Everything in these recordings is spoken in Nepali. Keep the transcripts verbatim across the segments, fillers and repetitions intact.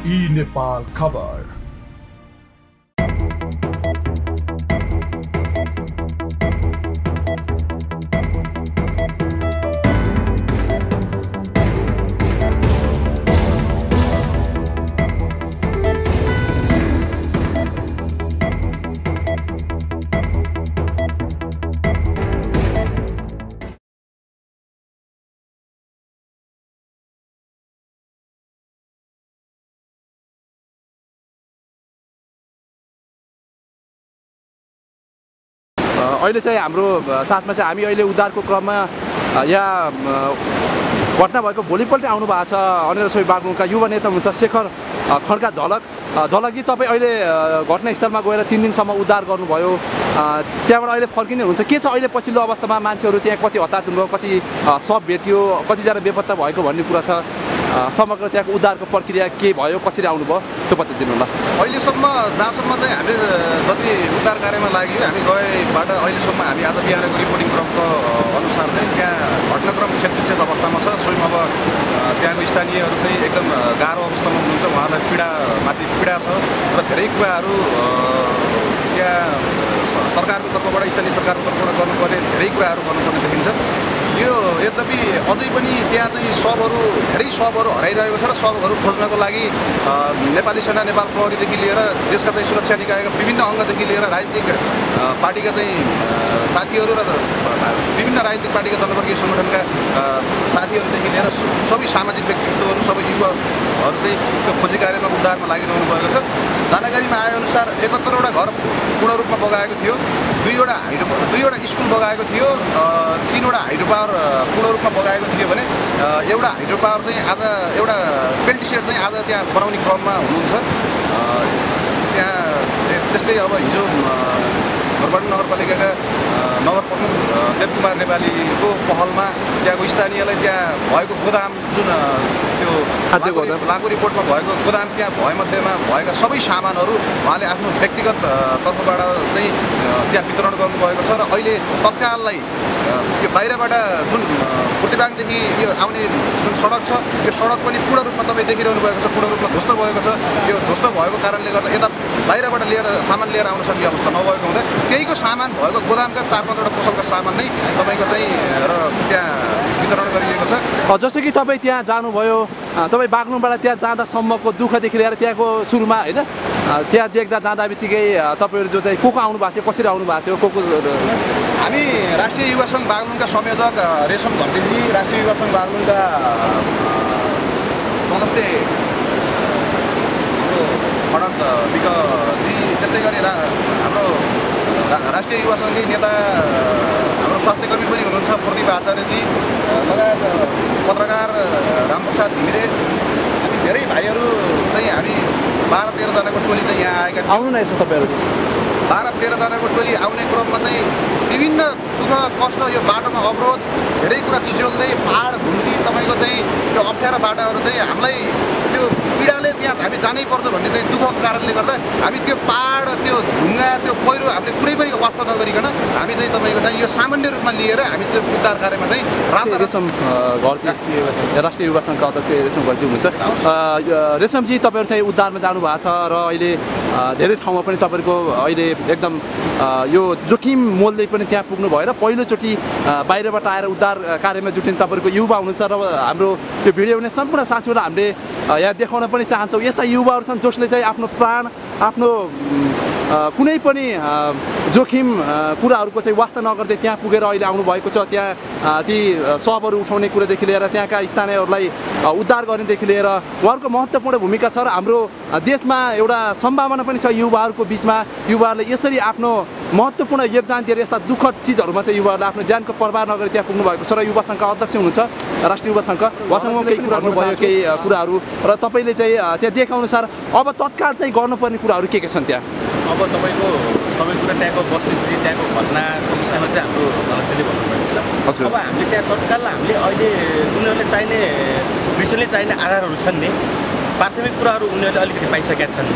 ई नेपाल खबर। अहिले चाहिँ हाम्रो साथमा चाहिँ हामी अहिले उद्धारको क्रममा यहाँ घटना भएको भोलिपल्ट आउनु भएको छ अनेर सोही बागलुङका युवा नेता हुनुहुन्छ शेखर खड्का झलक झलकी तपाईँ अहिले घटनास्थलमा गएर तिन दिनसम्म उद्धार गर्नुभयो, त्यहाँबाट अहिले फर्किने हुन्छ के छ अहिले पछिल्लो अवस्थामा मान्छेहरू त्यहाँ कति हताहत हुनुभयो, कति सब भेटियो, कतिजना बेपत्ता भएको भन्ने कुरा छ, समग्र त्यहाँको उद्धारको प्रक्रिया के भयो, कसरी आउनुभयो त्यो बताइदिनु होला। अहिलेसम्म जहाँसम्म चाहिँ हामीले जति उद्धार कार्यमा लाग्यो हामी गएबाट अहिलेसम्म हामी आज बिहानको रिपोर्टिङ क्रमको अनुसार चाहिँ त्यहाँ घटनाक्रम क्षतिक्षत अवस्थामा छ। स्वयं अब त्यहाँको स्थानीयहरू चाहिँ एकदम गाह्रो अवस्थामा हुनुहुन्छ, उहाँलाई पीडा माथि पीडा छ र धेरै कुराहरू त्यहाँ सरकारको तर्फबाट स्थानीय सरकारको तर्फबाट गर्नुपर्ने धेरै कुराहरू गर्नुपर्ने देखिन्छ। यो यद्यपि अझै पनि त्यहाँ चाहिँ शवहरू धेरै शवहरू हराइरहेको छ र शवहरू खोज्नको लागि नेपाली सेना, नेपाल प्रहरीदेखि लिएर देशका चाहिँ सुरक्षा निकायका विभिन्न अङ्गदेखि लिएर राजनीतिक पार्टीका चाहिँ साथीहरू र विभिन्न राजनीतिक पार्टीका जनवर्गीय सङ्गठनका साथीहरूदेखि लिएर सबै सामाजिक व्यक्तित्वहरू सबै युवाहरू चाहिँ त्यो खोजी कार्यमा उद्धारमा लागिरहनु भएको छ। जानकारीमा आएअनुसार एकहत्तरवटा घर पूर्ण रूपमा बगाएको थियो, दुईवटा हाइड्रो दुईवटा स्कुल बगाएको थियो, तिनवटा हाइड्रो पावर पूर्ण रूपमा बगाएको थियो भने एउटा हाइड्रो पावर चाहिँ आज एउटा पेल्टी सेट चाहिँ आज त्यहाँ बनाउने क्रममा हुनुहुन्छ। त्यहाँ त्यस्तै अब हिजो घरबाटु नगरपालिकाका नगर प्रमुख देवकुमार नेपालीको पहलमा त्यहाँको स्थानीयलाई त्यहाँ भएको गोदाम जुन त्यो लागु रिपोर्टमा भएको गोदाम त्यहाँ भएमध्येमा भएका सबै सामानहरू उहाँले आफ्नो व्यक्तिगत तर्फबाट चाहिँ त्यहाँ वितरण गर्नुभएको छ र अहिले तत्काललाई यो बाहिरबाट जुन बुर्तिबाङदेखि यो आउने जुन सडक छ यो सडक पनि पूर्ण रूपमा तपाईँ देखिरहनु भएको छ, पूर्ण रूपमा ध्वस्त भएको छ। यो ध्वस्त भएको कारणले गर्दा यता बाहिरबाट लिएर सामान लिएर आउन सक्ने अवस्था नभएको हुँदा त्यहीको सामान भएको गोदामका चार पाँचवटा पसलका सामान नै तपाईँको चाहिँ र त्यहाँ वितरण गरिएको छ। जस्तो कि तपाईँ त्यहाँ जानुभयो, तपाईँ बागलुङबाट त्यहाँ जाँदासम्मको दुःखदेखि लिएर त्यहाँको सुरुमा होइन त्यहाँ देख्दा जाँदा बित्तिकै तपाईँहरू जो चाहिँ को को आउनु भएको थियो, कसरी आउनु भएको थियो, को को हामी राष्ट्रिय युवा सङ्घ बागलुङका संयोजक रेशम घन्टेजी, राष्ट्रिय युवा सङ्घ बागलुङका सदस्य खडक विकजी, त्यस्तै गरी हाम्रो राष्ट्रिय युवा सङ्घकै नेता हाम्रो स्वास्थ्यकर्मी पनि हुनुहुन्छ प्रदीप आचार्यजी, लगायत पत्रकार रामप्रसाद घिमिरे, हामी धेरै भाइहरू चाहिँ हामी बाह्र तेह्रजनाको टोली चाहिँ यहाँ आएका थियौँ। आउनु न यसो तपाईँहरू बाह्र तेह्रजनाको टोली आउने क्रममा चाहिँ विभिन्न दुःख कष्ट यो बाटोमा अवरोध धेरै कुरा चिचोल्दै पहाड घुम्ती तपाईँको चाहिँ त्यो अप्ठ्यारा बाटाहरू चाहिँ हामीलाई त्यो पीडाले त्यहाँ हामी जानै पर्छ भन्ने चाहिँ दुःखको कारणले गर्दा हामी त्यो पहाड त्यो ढुङ्गा त्यो पहिरो हामीले कुनै पनि वास्ता नगरिकन हामी चाहिँ तपाईँको चाहिँ यो सामान्य रूपमा लिएर हामी त्यो उद्धार कार्यमा चाहिँ रात रेशम घरती राष्ट्रिय युवा सङ्घका अध्यक्ष रेशम घरती हुनुहुन्छ। रेशमजी तपाईँहरू चाहिँ उद्धारमा जानु भएको छ र अहिले धेरै ठाउँमा पनि तपाईँहरूको अहिले एकदम यो जोखिम मोल्दै पनि त्यहाँ पुग्नु भयो र पहिलोचोटि बाहिरबाट आएर उद्धार कार्यमा जुटिने तपाईँहरूको युवा हुनुहुन्छ र हाम्रो यो भिडियो हुने सम्पूर्ण साथीहरूलाई हामीले यहाँ देखाउन पनि चाहन्छौँ। यस्ता युवाहरू छन् जसले चाहिँ आफ्नो प्राण, आफ्नो कुनै पनि जोखिम कुराहरूको चाहिँ वास्ता नगर्दै त्यहाँ पुगेर अहिले आउनुभएको छ। त्यहाँ ती शवहरू उठाउने कुरादेखि लिएर त्यहाँका स्थानीयहरूलाई उद्धार गर्नेदेखि लिएर उहाँहरूको महत्त्वपूर्ण भूमिका छ र हाम्रो देशमा एउटा सम्भावना पनि छ युवाहरूको बिचमा। युवाहरूले यसरी आफ्नो महत्त्वपूर्ण योगदान दिएर यस्ता दुःखद चिजहरूमा चाहिँ युवाहरूले आफ्नो ज्यानको परवाह नगरी त्यहाँ पुग्नु भएको छ र युवा सङ्घका अध्यक्ष हुनुहुन्छ राष्ट्रिय युवा सङ्घका, उहाँसँग केही कुरा गर्नुभयो केही कुराहरू र तपाईँले चाहिँ त्यहाँ देखाउनुसार अब तत्काल चाहिँ गर्नुपर्ने कुराहरू के के छन् त्यहाँ? अब तपाईँको सबै कुरा त्यहाँको वस्तुस्थिति त्यहाँको घटनाको विषयमा चाहिँ हाम्रो झलकजीले भन्नुभयो। अब हामीले त्यहाँ तत्काल हामीले अहिले उनीहरूले चाहिने विषयले चाहिने आधारहरू छन् नि, प्राथमिक कुराहरू उनीहरूले अलिकति पाइसकेका छन्।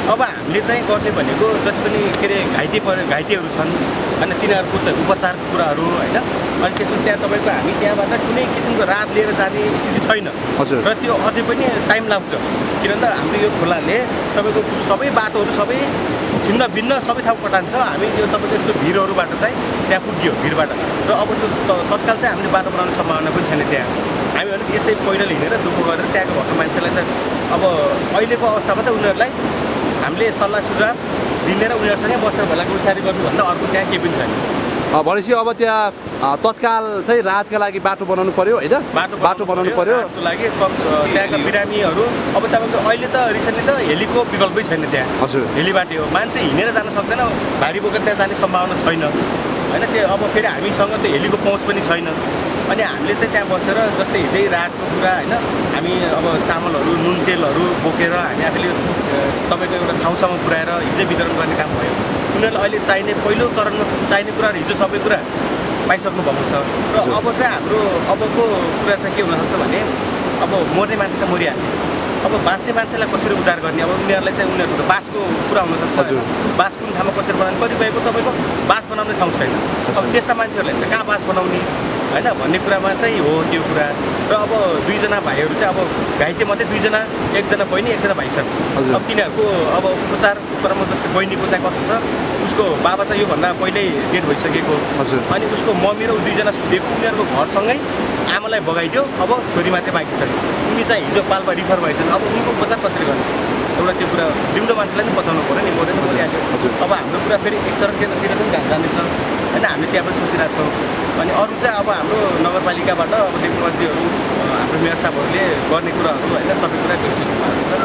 अब हामीले चाहिँ गर्ने भनेको जति पनि के अरे घाइते परे घाइतेहरू छन् होइन तिनीहरूको चाहिँ उपचारको कुराहरू होइन अनि त्यसपछि त्यहाँ तपाईँको हामी त्यहाँबाट कुनै किसिमको राहत लिएर जाने स्थिति छैन र त्यो अझै पनि टाइम लाग्छ किनभने हाम्रो यो खोलाले तपाईँको सबै बाटोहरू सबै छिन्न भिन्न सबै ठाउँ कटान्छ हामी यो तपाईँको यस्तो भिरहरूबाट चाहिँ त्यहाँ पुग्यो भिरबाट र अब त्यो तत्काल चाहिँ हामीले बाटो बनाउने सम्भावना पनि छैन त्यहाँ हामी अलिक यस्तै पैदल हिँडेर दुःख गरेर त्यहाँको भएको मान्छेलाई चाहिँ अब अहिलेको अवस्थामा त उनीहरूलाई हामीले सल्लाह सुझाव दिने र उनीहरूसँगै बसेर भेला गुसारी गर्नुभन्दा अर्को त्यहाँ केही पनि छैन भनेपछि अब त्यहाँ तत्काल चाहिँ राहतका लागि बाटो बनाउनु पर्यो होइन बाटो बाटो बनाउनु पर्यो त्यसको लागि त्यहाँका बिरामीहरू अब तपाईँको अहिले त रिसेन्टली त हेलीको विकल्पै छैन त्यहाँ हजुर हेली बाटो हो मान्छे हिँडेर जान सक्दैन भारी बोकेर त्यहाँ जाने सम्भावना छैन होइन त्यो अब फेरि हामीसँग त्यो हेलीको पहुँच पनि छैन अनि हामीले चाहिँ त्यहाँ बसेर जस्तै हिजै रातको कुरा होइन हामी अब चामलहरू नुन तेलहरू बोकेर हामी आफैले तपाईँको एउटा ठाउँसम्म पुऱ्याएर हिजै वितरण गर्ने काम भयो उनीहरूलाई अहिले चाहिने पहिलो चरणमा चाहिने कुराहरू हिजो सबै कुरा पाइसक्नु भएको छ र अब चाहिँ हाम्रो अबको कुरा चाहिँ के हुनसक्छ भने अब मर्ने मान्छे त मरिहाल्यो अब बाँच्ने मान्छेलाई कसरी उद्धार गर्ने अब उनीहरूलाई चाहिँ उनीहरूको बासको कुरा हुनसक्छ बास कुन ठाउँमा कसरी बनाउने कतिपयको तपाईँको बास बनाउने ठाउँ छैन अब त्यस्ता मान्छेहरूलाई चाहिँ कहाँ बास बनाउने होइन भन्ने कुरामा चाहिँ हो त्यो कुरा र अब दुईजना भाइहरू चाहिँ अब घाइते मात्रै दुईजना एकजना बहिनी एकजना भाइ छन् अब तिनीहरूको अब उपचारको क्रममा जस्तै बहिनीको चाहिँ कस्तो छ उसको बाबा चाहिँ योभन्दा पहिल्यै डेड भइसकेको अनि उसको मम्मी र दुईजना सुतेको उनीहरूको घरसँगै आमालाई बगाइदियो अब छोरी मात्रै बाँकी छन् उनी चाहिँ हिजो पाल्पा रिफर भएछन् अब उनको उपचार कसरी गर्ने एउटा त्यो कुरा जिउँदो मान्छेलाई पनि बचाउनु पऱ्यो नि मरेर मरिहाल्यो अब हाम्रो कुरा फेरि एक चरणतिर पनि ध्यान जानेछ होइन हामीले त्यहाँ पनि सोचिरहेको छौँ अनि अरू चाहिँ अब हाम्रो नगरपालिकाबाट अब देवकुमारजीहरू हाम्रो मेयर साहबहरूले गर्ने कुराहरू होइन सबै कुरा गरिसक्नु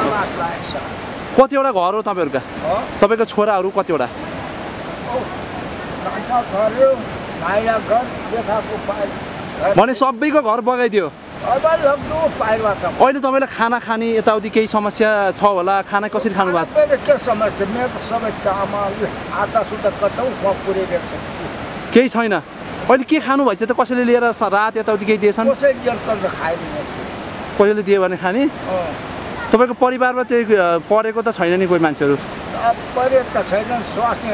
भएको छ कतिवटा घर हो तपाईँहरूका तपाईँको छोराहरू कतिवटा भने सबैको घर बगाइदियो अहिले तपाईँले खाना खाने यताउति केही समस्या छ होला खाना कसरी खानु भएको के समस्या मेरो सबै चामल आटा सुटा कतौ पुऱ्याइदिएको छ केही छैन अहिले के खानु भएछ त कसैले लिएर रात यताउति केही दिएछन् कसैले दियो भने खाने तपाईँको परिवारमा त्यही पढेको त छैन नि कोही मान्छेहरू पढेको त छैन स्वास्थ्य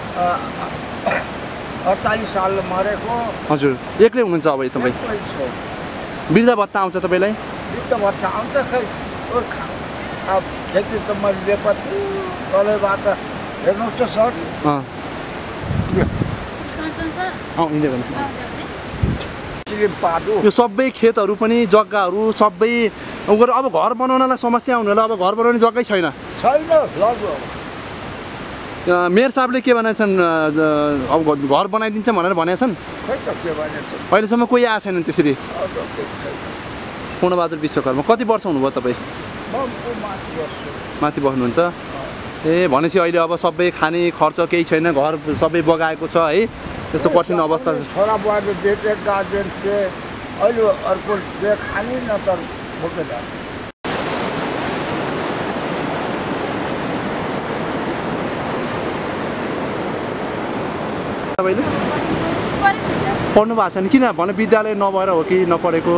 अडचालिस साल मरेको हजुर एक्लै हुनुहुन्छ अब तपाईँ वृद्ध भत्ता आउँछ तपाईँलाई वृद्ध भत्ता आउँछ खै अब खेती त मैले बेपत्ती तलैबाट हेर्नुहोस् त सर यो सबै खेतहरू पनि जग्गाहरू सबै अब घर बनाउनलाई समस्या हुनुलाई अब घर बनाउने जग्गै छैन मेयर साहबले के भनेका छन् अब घर बनाइदिन्छ भनेर भनेका छन् अहिलेसम्म कोही आएको छैन त्यसरी पूर्णबहादुर विश्वकर्मा कति वर्ष हुनुभयो तपाईँ माथि बस्नुहुन्छ ए भनेपछि अहिले अब सबै खाने खर्च केही छैन घर सबै बगाएको छ है त्यस्तो कठिन अवस्था छोरा बुहारी बेटे गार्जेन के अहिले अर्को खाने न त बोकेर तपाईँले पढ्नु भएको छैन किन भने विद्यालय नभएर हो कि नपढेको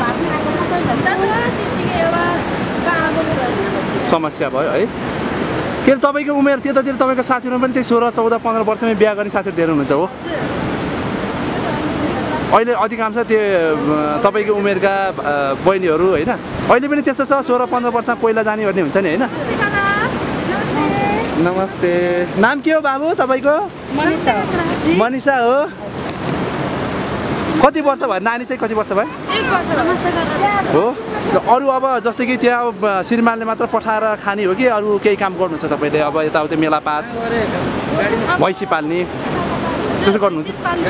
समस्या भयो है के अरे तपाईँको उमेर त्यतातिर तपाईँको साथीहरू पनि त्यही सोह्र चौध पन्ध्र वर्षमै बिहा गर्ने साथीहरू धेरै हुनुहुन्छ हो अहिले अधिकांश त्यो तपाईँको उमेरका बहिनीहरू होइन अहिले पनि त्यस्तो छ सोह्र पन्ध्र वर्ष पहिला जाने भन्ने हुन्छ नि होइन नमस्ते नाम के हो बाबु तपाईँको मनिषा हो कति वर्ष भयो नानी चाहिँ कति वर्ष भयो हो अरू अब जस्तै कि त्यहाँ श्रीमानले मात्र पठाएर खाने हो कि अरू केही काम गर्नुहुन्छ तपाईँले अब यताउति मेलापात भैँसी पाल्ने त्यसो गर्नुहुन्छ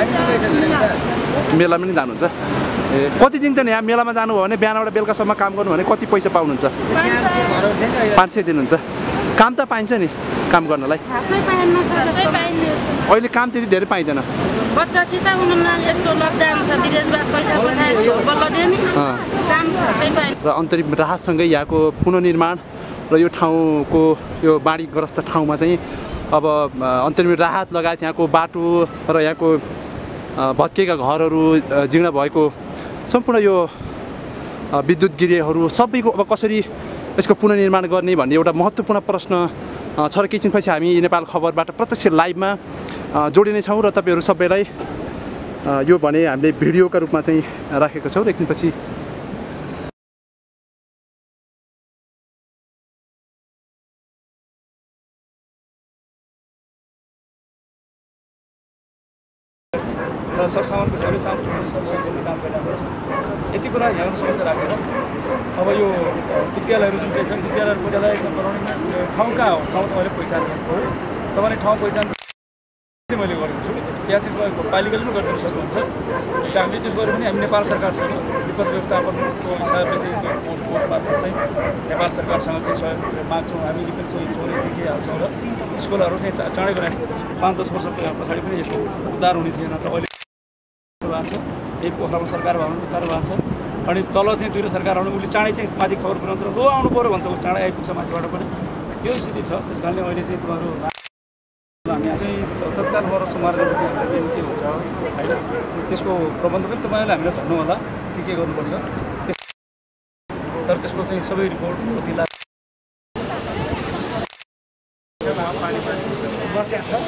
मेला पनि जानुहुन्छ ए कति दिन चाहिँ यहाँ मेलामा जानुभयो भने बिहानबाट बेलुकासम्म काम गर्नु भने कति पैसा पाउनुहुन्छ पाँच सय दिनुहुन्छ काम त पाइन्छ नि काम गर्नलाई अहिले काम त्यति धेरै पाइँदैन र अन्तरिम राहतसँगै यहाँको पुनर्निर्माण र यो ठाउँको यो बाढीग्रस्त ठाउँमा चाहिँ अब अन्तरिम राहत लगायत यहाँको बाटो र यहाँको भत्केका घरहरू जीर्ण भएको सम्पूर्ण यो विद्युत गिरीहरू सबैको अब कसरी यसको पुनर्निर्माण गर्ने भन्ने एउटा महत्त्वपूर्ण प्रश्न छोरा एकैछिनपछि हामी नेपाल खबरबाट प्रत्यक्ष लाइभमा जोडिने छौँ र तपाईँहरू सबैलाई यो भने हामीले भिडियोका रूपमा चाहिँ राखेका छौँ र एकछिनपछि र सरसामानको सबै सामान सरसामानको काम गरिरहेको छ। यति कुरा यहाँ समस्या राखेर अब यो विद्यालयहरू जुन चाहिँ छन् विद्यालयहरू पहिला एकदम बनाउने ठाउँका हो ठाउँ तपाईँले पहिचान गर्नुभयो। तपाईँले ठाउँ पहिचान चाहिँ मैले गरेको छु त्यहाँ चाहिँ तपाईँको पालिकाले पनि गरिदिनु सक्नुहुन्छ। हामीले त्यसो गऱ्यो भने हामी नेपाल सरकारसँग विपद व्यवस्थापनको हिसाबले चाहिँ पोस्ट पोस्ट मार्फत चाहिँ नेपाल सरकारसँग चाहिँ सहयोग माग्छौँ। हामीले पनि चाहिँ जोडे देखिहाल्छौँ र स्कुलहरू चाहिँ चाँडै गरायो पाँच दस वर्ष पछाडि पनि यसको उद्धार हुने थिएन त अहिले भएको छ। यही पोखरामा सरकार भवन उद्धार भएको छ अनि तल चाहिँ दुईवटा सरकार आउनु उसले चाँडै चाहिँ माथि खबर पुऱ्याउँछ र लो आउनु पऱ्यो भन्छ ऊ चाँडै आइपुग्छ माथिबाट पनि यो स्थिति छ। त्यस कारणले अहिले चाहिँ तपाईँहरू हामी चाहिँ तत्काल वर समार गर्नु के हुन्छ होइन त्यसको प्रबन्ध पनि तपाईँले हामीलाई भन्नु होला के के गर्नुपर्छ तर त्यसको चाहिँ सबै रिपोर्ट कति लाग्छ पानी बसेको छ।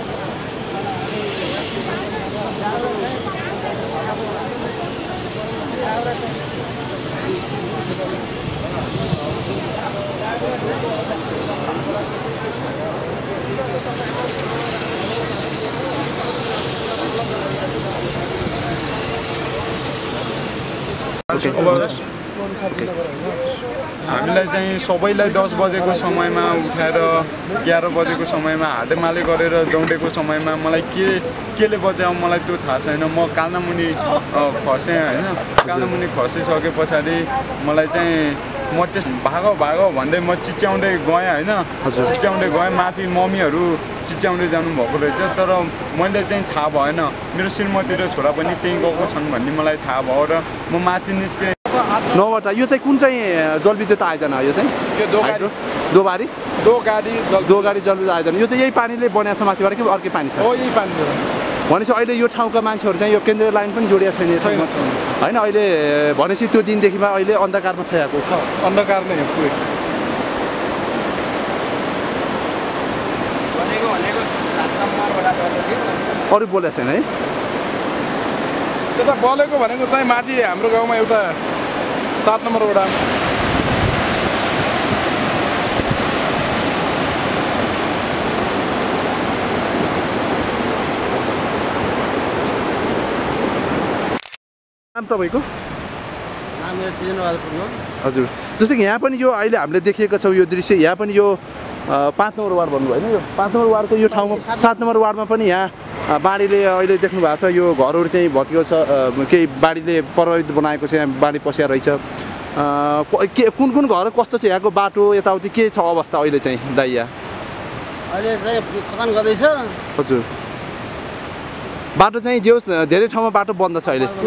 हामीलाई चाहिँ सबैलाई दस बजेको समयमा उठाएर एघार बजेको समयमा हातेमाले गरेर दौडेको समयमा मलाई के केले बचायो मलाई त्यो थाहा छैन। म कालनामुनि खसेँ होइन कालनामुनि खसिसके पछाडि मलाई चाहिँ म त्यस भागो भागो भन्दै म चिच्याउँदै गएँ होइन चिच्याउँदै गएँ माथि मम्मीहरू चिच्याउँदै जानुभएको रहेछ तर मैले चाहिँ थाहा भएन मेरो श्रीमती र छोरा पनि त्यहीँ गएको छन् भन्ने मलाई थाहा भयो र म माथि निस्केँ। नौवटा यो चाहिँ कुन चाहिँ जलविद्युत आयोजना हो यो चाहिँ यो दोगाडी दोबारी दोगाडी दोगाडी जलविद्युत आयोजना यो चाहिँ यही पानीले बनाएको छ माथिबाट कि अर्कै पानी छ? हो यही पानी भनेपछि अहिले यो ठाउँका मान्छेहरू चाहिँ यो केन्द्रीय लाइन पनि जोडिएको छैन होइन अहिले भनेपछि त्यो दिनदेखिमा अहिले अन्धकारमा छाएको छ अन्धकार नै हो पुरै अरू बोलेको छैन है त्यता बोलेको भनेको चाहिँ माथि हाम्रो गाउँमा एउटा सात नम्बर वडा नाम तपाईँको? नाम मेरो तेजेन्द्रबहादुर पुन। हजुर जस्तो कि यहाँ पनि यो अहिले हामीले देखेका छौँ यो दृश्य यहाँ पनि यो पाँच नम्बर वार्ड भन्नुभयो होइन यो पाँच नम्बर वार्डको यो ठाउँमा सात नम्बर वार्डमा पनि यहाँ बाढीले अहिले देख्नु भएको छ यो घरहरू चाहिँ भत्किएको छ केही बाढीले प्रभावित बनाएको छ यहाँ बाढी पसिया रहेछ के कुन कुन घर कस्तो छ यहाँको बाटो यताउति के छ अवस्था अहिले चाहिँ दाइया? अहिले चाहिँ खतन गर्दैछ। हजुर बाटो चाहिँ जे होस् धेरै ठाउँमा बाटो बन्द छ अहिले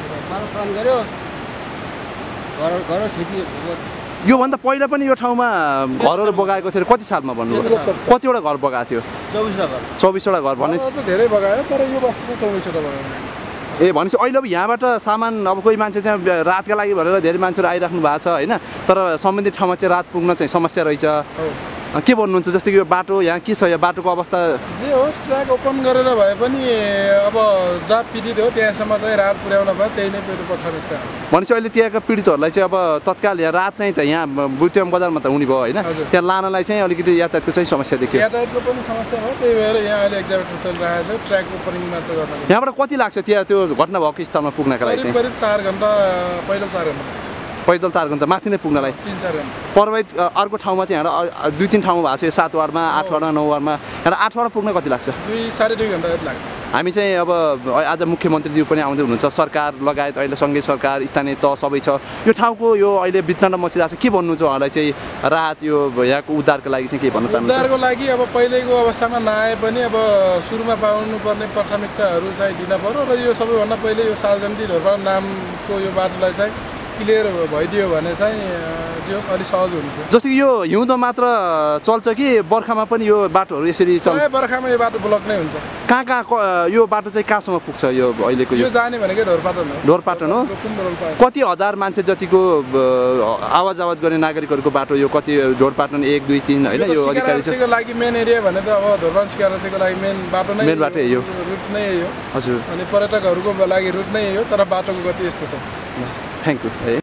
योभन्दा पहिला पनि यो ठाउँमा घरहरू बगाएको थियो कति सालमा भन्नुभयो कतिवटा घर बगाएको थियो? चौबिसवटा घर चौबिसवटा घर भने धेरै बगायो तर यो बस्तीमा चौबिसवटा बगायो। ए भनेपछि अहिले अब यहाँबाट सामान अब कोही मान्छे चाहिँ रातका लागि भनेर धेरै मान्छेहरू आइराख्नु भएको छ होइन तर सम्बन्धित ठाउँमा चाहिँ रात पुग्न चाहिँ समस्या रहेछ के भन्नुहुन्छ जस्तो कि यो बाटो यहाँ के छ यो बाटोको अवस्था? जे होस् ट्र्याक ओपन गरेर भए पनि अब जहाँ पीडित हो त्यहाँसम्म चाहिँ राहत पुर्याउन भयो त्यही नै मेरो प्राथमिकता हो। भनेपछि अहिले त्यहाँका पीडितहरूलाई चाहिँ अब तत्काल यहाँ रात चाहिँ त यहाँ बुटियम बजारमा त हुने भयो होइन त्यहाँ लानलाई चाहिँ अलिकति यातायातको चाहिँ समस्या देखियो। यातायातको पनि समस्या भयो त्यही भएर यहाँ अहिले एक्जामिनेसन चलिरहेको छ ट्र्याक ओपनिङ मात्र गर्न। यहाँबाट कति लाग्छ त्यहाँ त्यो घटना भएको स्थलमा पुग्नका लागि चाहिँ? करिब चार घन्टा पैदल चार घन्टा लाग्छ पैदल चार घन्टा माथि नै पुग्नलाई तिन चार घन्टा प्रभावित अर्को ठाउँमा चाहिँ यहाँ दुई तिन ठाउँमा भएको छ सात वार्डमा आठ वार्डमा नौ वार्डमा यहाँ आठ वार्ड पुग्न कति लाग्छ? दुई साढे दुई घन्टा जति लाग्छ। हामी चाहिँ अब आज मुख्यमन्त्रीज्यू पनि आउँदै हुनुहुन्छ सरकार लगायत अहिले सङ्घीय सरकार स्थानीय तह सबै छ यो ठाउँको यो अहिले विघटन मचिरहेको छ के भन्नुहुन्छ उहाँलाई चाहिँ राहत यो यहाँको उद्धारको लागि चाहिँ के भन्न चाहनुहुन्छ? उद्धारको लागि अब पहिलेको अवस्थामा नआए पनि अब सुरुमा पाउनुपर्ने प्राथमिकताहरू चाहिँ दिन पर्यो र यो सबैभन्दा पहिले यो सार्वजनिक ढोरपाल नामको यो बाटोलाई चाहिँ क्लियर भइदियो भने चाहिँ जे होस् अलि सहज हुन्थ्यो। जस्तो कि यो हिउँदो मात्र चल्छ कि बर्खामा पनि यो बाटोहरू यसरी चल्छ? प्रायः बर्खामा यो बाटो ब्लक नै हुन्छ। कहाँ कहाँ क- यो बाटो चाहिँ कहाँसम्म पुग्छ यो अहिलेको यो यो जाने भनेकै ढोरपाटन हो। ढोरपाटन हो? रुकुम रोल्पा। कति हजार मान्छे जतिको आवाज आवाज गर्ने नागरिकहरूको बाटो यो कति ढोरपाटन एक दुई तिन होइन यो अधिकारी छ? सिकाराको लागि मेन एरिया भने त अब ढोरपाटन सिकाराको लागि मेन बाटो नै मेन बाटो यही हो। रुट नै यही हो। हजुर अनि पर्यटकहरूको लागि रुट नै यही हो तर बाटोको गति यस्तो छ। थ्याङ्क यू है।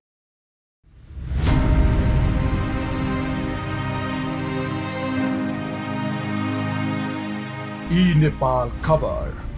ई नेपाल खबर।